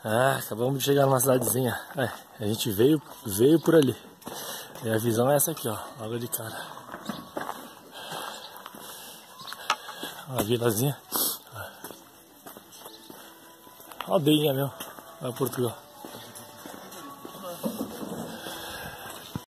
Ah, acabamos de chegar numa cidadezinha. A gente veio por ali. E a visão é essa aqui, ó. Água de cara. Uma vilazinha. Aldeinha mesmo. Lá em Portugal.